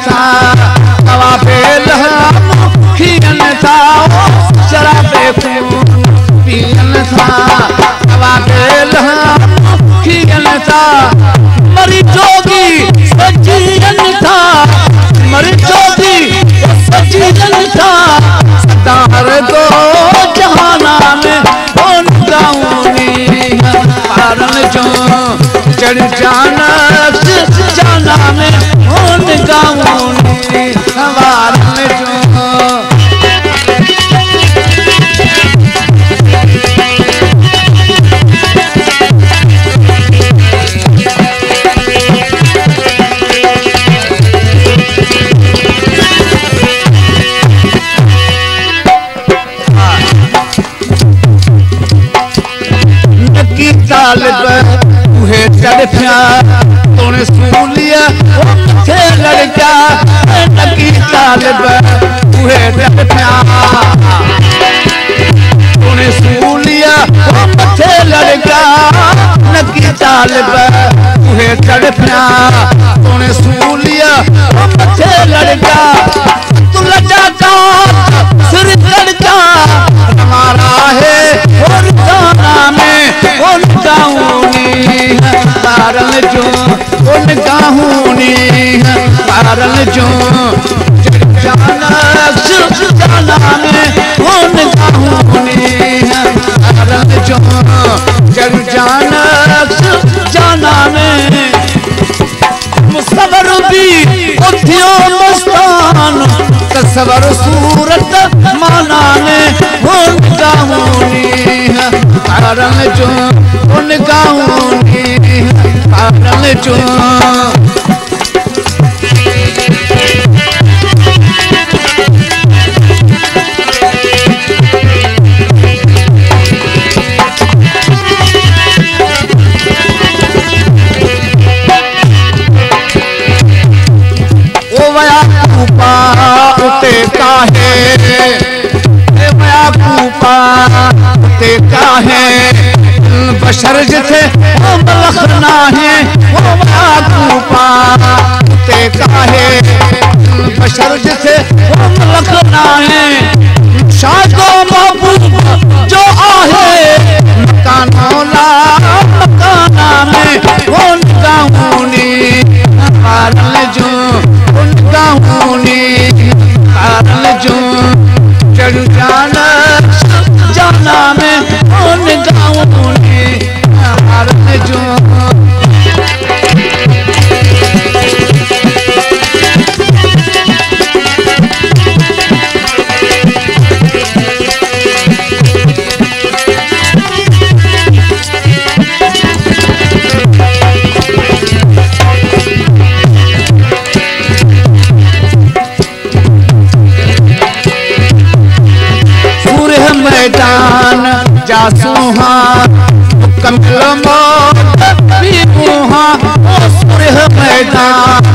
था दवा पे खियन था शराबे खून पियन था दवा पे खियन था मरी जोगी सजीन था मरी जोगी सजीन था सदार दो जहाना में कौन गाऊनी पारन जो चढ़ जाना जाना में कौन गाऊनी वारन जो उहे चढ़िया तोने सूलिया थे लड़का नकी तालिब उहे चढ़िया तोने सूलिया थे लड़का नकी तालिब उहे चढ़िया तोने सूलिया थे लड़का तू लड़का सिर लड़का हमारा है और गाना में उन गाऊनी पारन जो उन गाऊनी पारन जो जाना जाना में उन गाऊनी पारन जो जाना जाना में मुसवर भी उठियो मस्तान तस्वर सूरत माना में उन गाऊनी पारन जो उन गाऊनी पारन जो ओ वया कूपा उते काहे वया कूपा उते काहे बशर जिथे मलखना है वो कूपा ते काहे बशर जिथे मलखना है शादो महबूब जो आहे मकानोला मकाना में उन गाऊनी पारन जो उन गाऊनी पारन जो चढ़ जाना जाना में उन गाऊनी पारन जो मैदान जासूहा कमल मौत भी मुहा सुरह मैदान